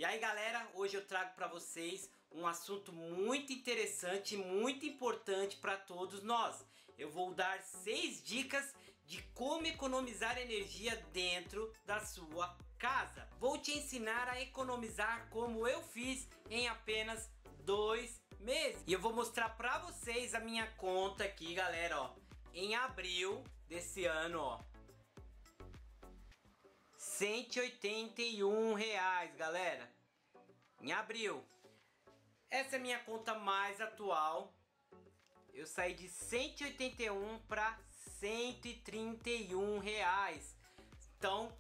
E aí galera, hoje eu trago para vocês um assunto muito interessante e muito importante para todos nós. Eu vou dar 6 dicas de como economizar energia dentro da sua casa. Vou te ensinar a economizar como eu fiz em apenas 2 meses. E eu vou mostrar para vocês a minha conta aqui, galera, ó. Em abril desse ano, ó. R$181, galera. Em abril. Essa é a minha conta mais atual. Eu saí de 181 para R$131. Então,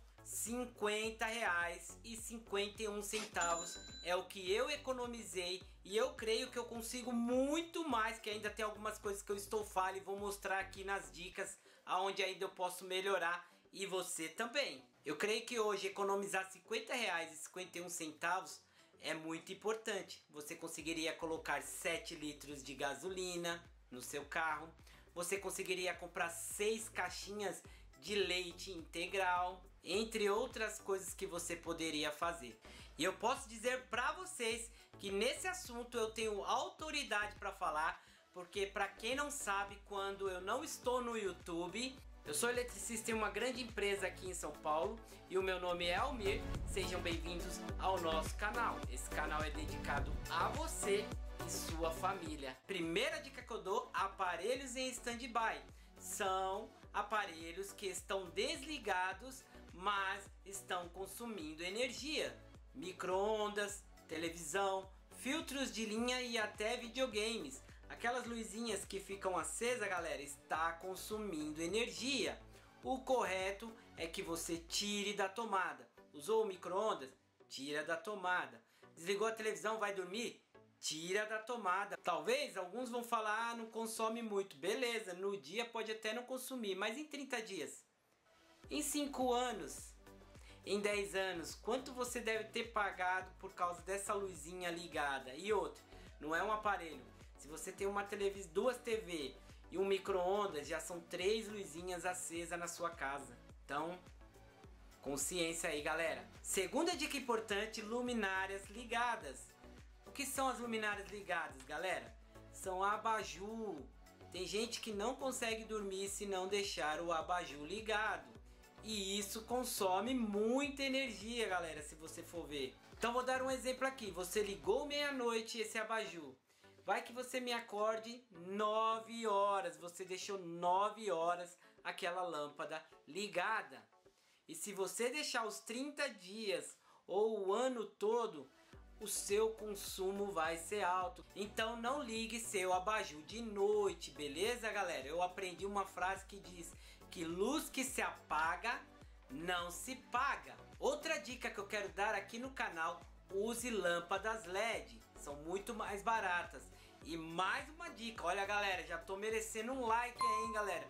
R$50,51 é o que eu economizei. E eu creio que eu consigo muito mais, que ainda tem algumas coisas que eu estou falha e vou mostrar aqui nas dicas aonde ainda eu posso melhorar. E você também. Eu creio que hoje economizar R$50,51 é muito importante. Você conseguiria colocar 7 litros de gasolina no seu carro. Você conseguiria comprar 6 caixinhas de leite integral, entre outras coisas que você poderia fazer. E eu posso dizer para vocês que nesse assunto eu tenho autoridade para falar, porque para quem não sabe, quando eu não estou no YouTube, eu sou eletricista em uma grande empresa aqui em São Paulo e o meu nome é Almir. Sejam bem-vindos ao nosso canal. Esse canal é dedicado a você e sua família. Primeira dica que eu dou: aparelhos em stand-by. São aparelhos que estão desligados, mas estão consumindo energia. Micro-ondas, televisão, filtros de linha e até videogames. Aquelas luzinhas que ficam acesas, galera, está consumindo energia. O correto é que você tire da tomada. Usou o micro-ondas? Tira da tomada. Desligou a televisão, vai dormir? Tira da tomada. Talvez alguns vão falar, ah, não consome muito. Beleza, no dia pode até não consumir, mas em 30 dias? Em 5 anos? Em 10 anos? Quanto você deve ter pagado por causa dessa luzinha ligada? E outra, não é um aparelho. Se você tem uma televisão, 2 TV e um micro-ondas, já são 3 luzinhas acesas na sua casa. Então, consciência aí, galera. Segunda dica importante: luminárias ligadas. O que são as luminárias ligadas, galera? São abajur. Tem gente que não consegue dormir se não deixar o abajur ligado. E isso consome muita energia, galera, se você for ver. Então vou dar um exemplo aqui. Você ligou meia-noite esse abajur. Vai que você me acorde 9 horas. Você deixou 9 horas aquela lâmpada ligada. E se você deixar os 30 dias ou o ano todo, o seu consumo vai ser alto. Então não ligue seu abajur de noite, beleza, galera? Eu aprendi uma frase que diz que luz que se apaga não se paga. Outra dica que eu quero dar aqui no canal: use lâmpadas LED, são muito mais baratas. E mais uma dica, olha galera, já tô merecendo um like aí, hein, galera.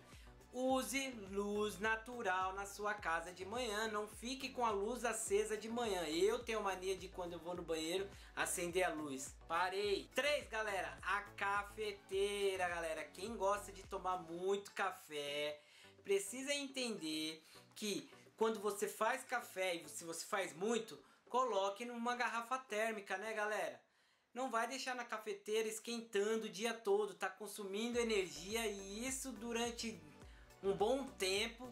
Use luz natural na sua casa de manhã, não fique com a luz acesa de manhã. Eu tenho mania de, quando eu vou no banheiro, acender a luz. Parei. 3, galera, a cafeteira, galera. Quem gosta de tomar muito café precisa entender que quando você faz café, e se você faz muito, coloque numa garrafa térmica, né, galera? Não vai deixar na cafeteira esquentando o dia todo, tá consumindo energia, e isso durante um bom tempo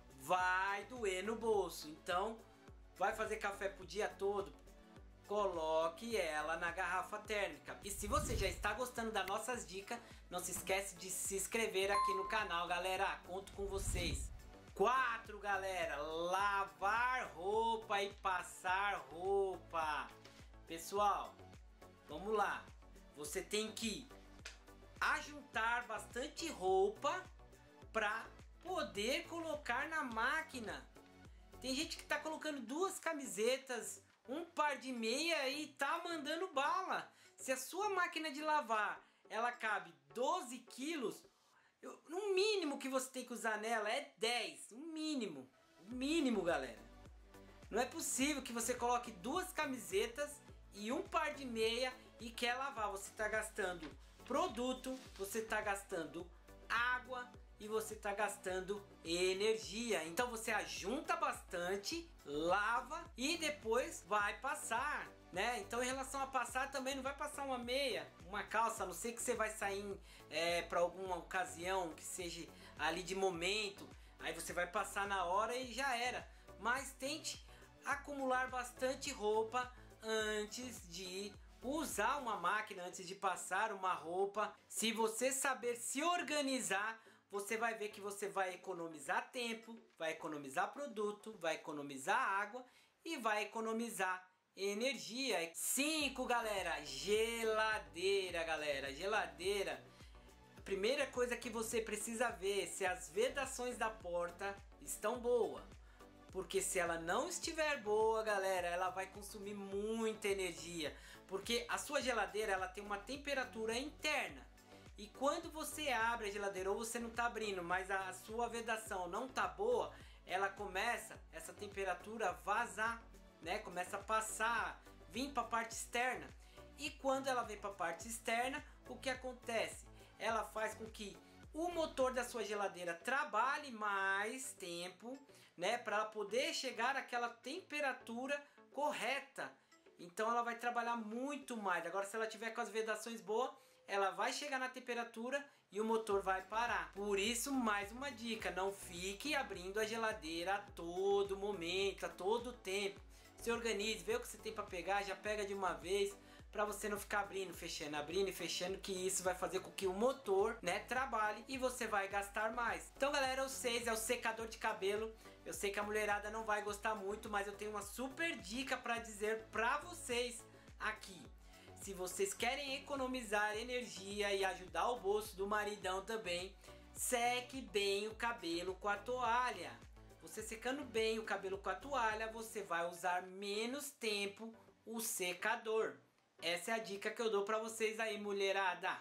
vai doer no bolso. Então, vai fazer café pro dia todo? Coloque ela na garrafa térmica. E se você já está gostando das nossas dicas, não se esquece de se inscrever aqui no canal, galera. Conto com vocês. 4, galera, lavar roupa e passar roupa. Pessoal, vamos lá. Você tem que ajuntar bastante roupa para poder colocar na máquina. Tem gente que tá colocando 2 camisetas, um par de meia e tá mandando bala. Se a sua máquina de lavar ela cabe 12 quilos, no mínimo que você tem que usar nela é 10. O mínimo, galera. Não é possível que você coloque 2 camisetas e um par de meia e quer lavar. Você está gastando produto, você está gastando água e você está gastando energia. Então você ajunta bastante, lava e depois vai passar. né? Então em relação a passar, também não vai passar uma meia, uma calça, a não ser que você vai sair para alguma ocasião que seja ali de momento, aí você vai passar na hora e já era. Mas tente acumular bastante roupa antes de usar uma máquina, antes de passar uma roupa. Se você saber se organizar, você vai ver que você vai economizar tempo, vai economizar produto, vai economizar água e vai economizar energia. 5, galera, geladeira, galera. Geladeira. A primeira coisa que você precisa ver se as vedações da porta estão boas. Porque se ela não estiver boa, galera, ela vai consumir muita energia. Porque a sua geladeira, ela tem uma temperatura interna. E quando você abre a geladeira, ou você não está abrindo, mas a sua vedação não tá boa, ela começa, essa temperatura, a vazar, né? Começa a passar, vir para a parte externa. E quando ela vem para a parte externa, o que acontece? Ela faz com que o motor da sua geladeira trabalhe mais tempo, né? Para ela poder chegar àquela temperatura correta. Então ela vai trabalhar muito mais. Agora, se ela tiver com as vedações boas, ela vai chegar na temperatura e o motor vai parar. Por isso, mais uma dica, não fique abrindo a geladeira a todo momento, a todo tempo. Se organize, vê o que você tem para pegar, já pega de uma vez, para você não ficar abrindo e fechando, que isso vai fazer com que o motor, né, trabalhe e você vai gastar mais. Então, galera, o 6 é o secador de cabelo. Eu sei que a mulherada não vai gostar muito, mas eu tenho uma super dica para dizer para vocês aqui. Se vocês querem economizar energia e ajudar o bolso do maridão também, seque bem o cabelo com a toalha. Você secando bem o cabelo com a toalha, você vai usar menos tempo o secador. Essa é a dica que eu dou pra vocês aí, mulherada.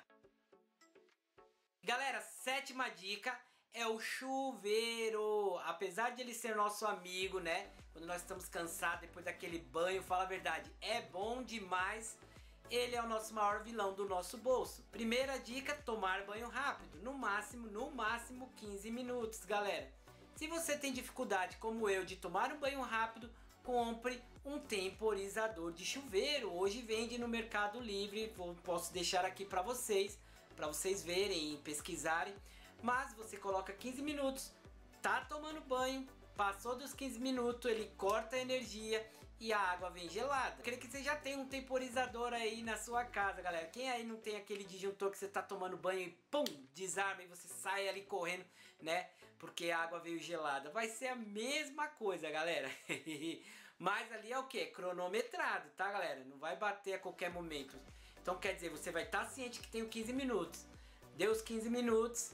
Galera, 7ª dica é o chuveiro. Apesar de ele ser nosso amigo, né? Quando nós estamos cansados depois daquele banho, fala a verdade, é bom demais. Ele é o nosso maior vilão do nosso bolso. Primeira dica, tomar banho rápido. No máximo 15 minutos, galera. Se você tem dificuldade, como eu, de tomar um banho rápido, compre um temporizador de chuveiro. Hoje vende no Mercado Livre. Posso deixar aqui para vocês verem e pesquisarem. Mas você coloca 15 minutos, tá tomando banho, passou dos 15 minutos, ele corta a energia e a água vem gelada. Eu creio que você já tem um temporizador aí na sua casa, galera. Quem aí não tem aquele disjuntor que você tá tomando banho e pum, desarma e você sai ali correndo, né? Porque a água veio gelada. Vai ser a mesma coisa, galera. Mas ali é o que? Cronometrado, tá, galera? Não vai bater a qualquer momento. Então quer dizer, você vai estar ciente que tem 15 minutos. Deu os 15 minutos,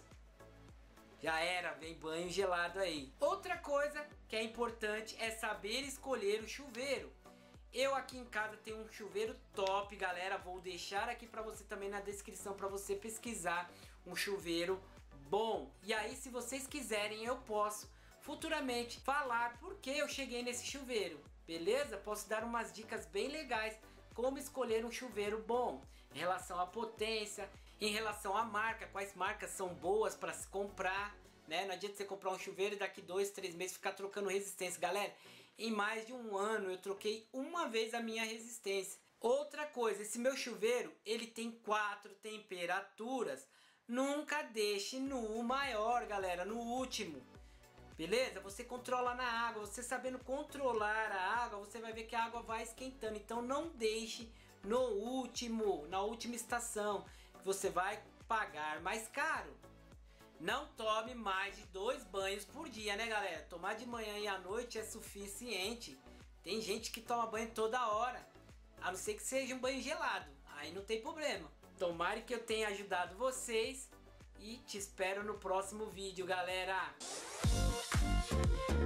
já era, vem banho gelado aí. Outra coisa que é importante é saber escolher o chuveiro. Eu aqui em casa tenho um chuveiro top, galera. Vou deixar aqui para você também na descrição para você pesquisar um chuveiro bom. E aí, se vocês quiserem, eu posso futuramente falar por que eu cheguei nesse chuveiro, beleza? Posso dar umas dicas bem legais como escolher um chuveiro bom em relação à potência, em relação à marca, quais marcas são boas para se comprar, né? Não adianta você comprar um chuveiro e daqui 2, 3 meses ficar trocando resistência. Galera, em mais de um ano eu troquei uma vez a minha resistência. Outra coisa, esse meu chuveiro, ele tem 4 temperaturas. Nunca deixe no maior, galera, no último. Beleza? Você controla na água, você sabendo controlar a água, você vai ver que a água vai esquentando. Então não deixe no último, na última estação, que você vai pagar mais caro. Não tome mais de 2 banhos por dia, né, galera? Tomar de manhã e à noite é suficiente. Tem gente que toma banho toda hora, a não ser que seja um banho gelado. Aí não tem problema. Tomara que eu tenha ajudado vocês e te espero no próximo vídeo, galera.